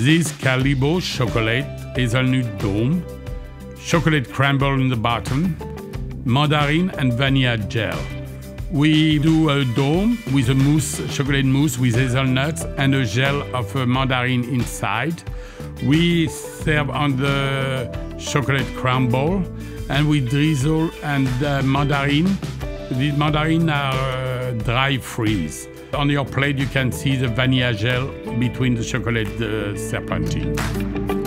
This Callebaut Chocolate, hazelnut dome, chocolate crumble in the bottom, Mandarin and vanilla gel. We do a dome with a mousse, chocolate mousse with hazelnuts and a gel of Mandarin inside. We serve on the chocolate crumble and we drizzle and Mandarin. These Mandarin are dry freeze. On your plate you can see the vanilla gel between the chocolate serpentine.